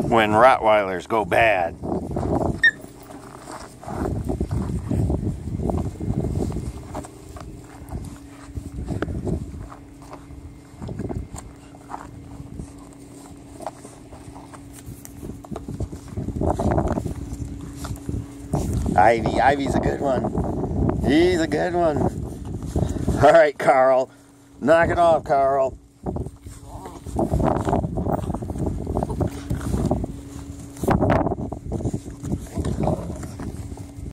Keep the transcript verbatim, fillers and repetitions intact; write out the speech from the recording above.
when Rottweilers go bad. Ivy, Ivy's a good one. He's a good one. All right, Carl. Knock it off, Carl.